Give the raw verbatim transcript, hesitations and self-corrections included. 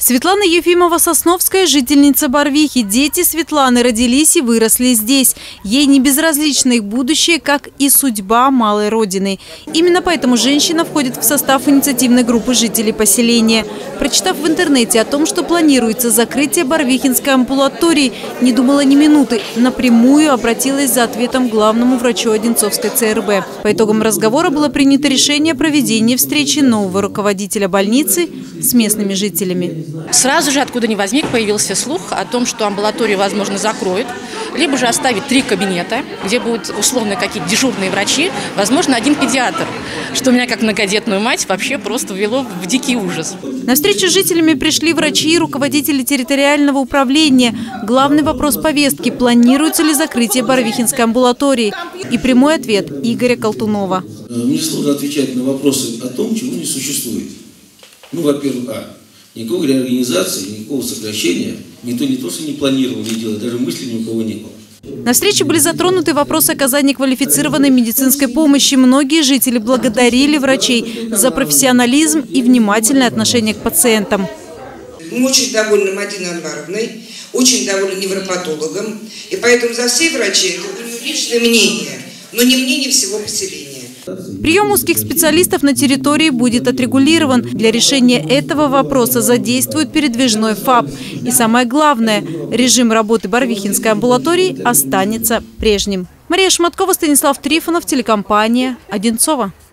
Светлана Ефимова-Сосновская – жительница Барвихи. Дети Светланы родились и выросли здесь. Ей не безразлично их будущее, как и судьба малой родины. Именно поэтому женщина входит в состав инициативной группы жителей поселения. Прочитав в интернете о том, что планируется закрытие Барвихинской амбулатории, не думала ни минуты. Напрямую обратилась за ответом к главному врачу Одинцовской ЦРБ. По итогам разговора было принято решение о проведении встречи нового руководителя больницы с местными жителями. Сразу же, откуда ни возник, появился слух о том, что амбулаторию, возможно, закроют, либо же оставят три кабинета, где будут условно какие-то дежурные врачи, возможно, один педиатр, что меня, как многодетную мать, вообще просто ввело в дикий ужас. На встречу с жителями пришли врачи и руководители территориального управления. Главный вопрос повестки – планируется ли закрытие Барвихинской амбулатории? И прямой ответ Игоря Колтунова. Мне сложно отвечать на вопросы о том, чего не существует. Ну, во-первых, а. Никакой реорганизации, никакого сокращения никто не то, что не планировал не делать, даже мысли ни у кого не было. На встрече были затронуты вопросы оказания квалифицированной медицинской помощи. Многие жители благодарили врачей за профессионализм и внимательное отношение к пациентам. Мы очень довольны Мадиной Анваровной, очень довольны невропатологом. И поэтому за все врачи это у нее личное мнение, но не мнение всего поселения. Прием узких специалистов на территории будет отрегулирован. Для решения этого вопроса задействует передвижной ФАП. И самое главное, режим работы Барвихинской амбулатории останется прежним. Мария Шматкова, Станислав Трифонов, телекомпания «Одинцово».